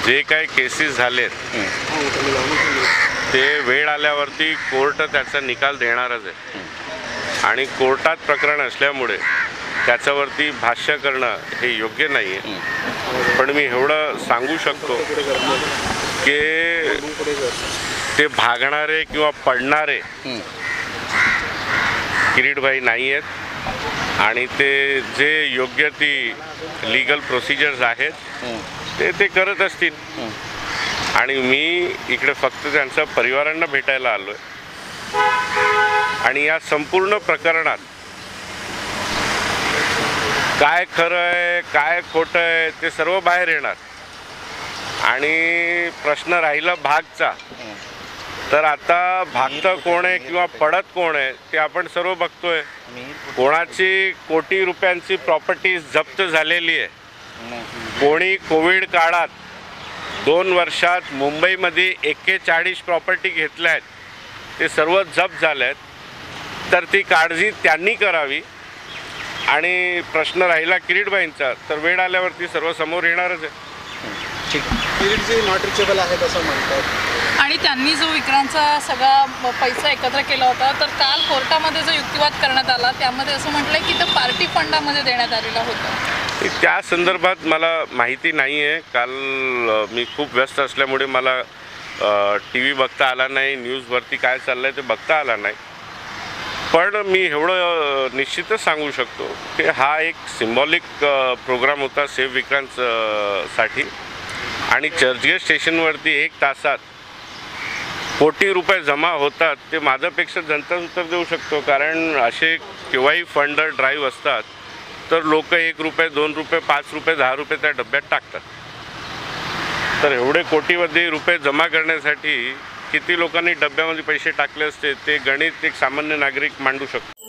जे काही केसेस झालेत ते वेळ आल्यावरती कोर्ट त्याचा निकाल देणारच आहे आणि कोर्टात प्रकरण असल्यामुळे त्याच्यावरती भाष्य करणं हे योग्य नाही आहे। पण मी एवढं सांगू शकतो की ते भागणारे किंवा पडणारे किरीटभाई नाही आहेत आणि ते जे योग्य ती लीगल प्रोसिजर्स आहेत ते करत असतील आणि मी इकडे फक्त त्यांच्या परिवारांना भेटायला आलो आहे आणि या संपूर्ण प्रकरणात काय खरं आहे काय खोटं आहे ते सर्व बाहेर येणार आणि प्रश्न राहिला भागचा तर आता भागतं कोण आहे किंवा पडत कोण आहे ते आपण सर्व बघतोय। कोणाची कोटी रुपयांची प्रॉपर्टी जप्त झालेली आहे, कोणी कोविड काळात 2 वर्षात मुंबईमध्ये 41 प्रॉपर्टी घेतल्या आहेत, ते सर्व जप्त झाले आहेत। तर ती काळजी त्यांनी करावी आणि प्रश्न राहिला किरीटभाईंचा तर वेळ आल्यावरती सर्व समोर येणारच आहे। ठीक किरीटजी नॉट रिचेबल आहेत असं म्हणतात आणि त्यांनी जो विक्रांतचा सगळा पैसा एकत्र केला होता तर काल कोर्टामध्ये जो युक्तिवाद करण्यात आला त्यामध्ये असं म्हटलंय की तो पार्टी फंडामध्ये देण्यात आलेला होता। त्या संदर्भात मला माहिती नाही आहे। काल मी खूप व्यस्त असल्यामुळे मला TV बघता आला नाही, न्यूजवरती काय चाललं आहे ते बघता आला नाही। पण मी एवढं निश्चितच सांगू शकतो की हा एक सिम्बॉलिक प्रोग्राम होता सेव्ह विक्रांत साठी आणि चर्चगेट स्टेशनवरती 1 तासात कोटी रुपये जमा होतात ते माझ्यापेक्षा जनताच उत्तर देऊ शकतो। कारण असे केव्हाही फंड ड्राईव्ह असतात तर लोक 1 रुपये 2 रुपये 5 रुपये 10 रुपये त्या डब्यात टाकतात। तर एवढे कोटीमध्ये रुपये जमा करण्यासाठी किती लोकांनी डब्यामध्ये पैसे टाकले असते ते गणित एक सामान्य नागरिक मांडू शकतो।